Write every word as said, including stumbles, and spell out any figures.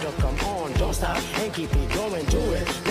come on, don't stop and keep it going, do it.